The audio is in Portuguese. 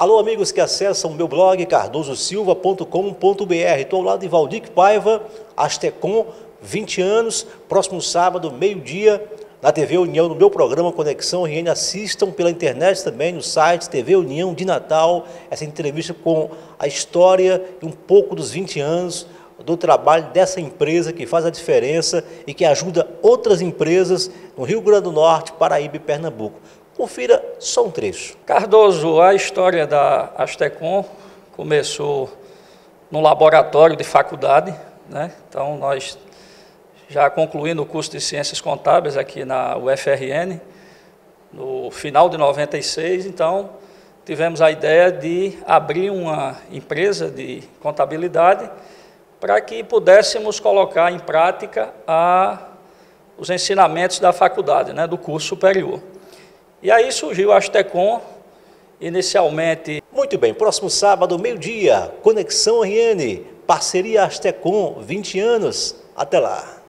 Alô, amigos que acessam o meu blog cardososilva.com.br. Estou ao lado de Valdir Paiva, Astecom, 20 anos, próximo sábado, meio-dia, na TV União, no meu programa Conexão RN. Assistam pela internet também, no site TV União de Natal, essa entrevista com a história e um pouco dos 20 anos do trabalho dessa empresa que faz a diferença e que ajuda outras empresas no Rio Grande do Norte, Paraíba e Pernambuco. Confira só um trecho. Cardoso, a história da Astecom começou no laboratório de faculdade, né? Então, nós já concluindo o curso de Ciências Contábeis aqui na UFRN, no final de 96, então, tivemos a ideia de abrir uma empresa de contabilidade para que pudéssemos colocar em prática os ensinamentos da faculdade, né, do curso superior. E aí surgiu a Astecom, inicialmente... Muito bem, próximo sábado, meio-dia, Conexão RN, parceria Astecom, 20 anos. Até lá.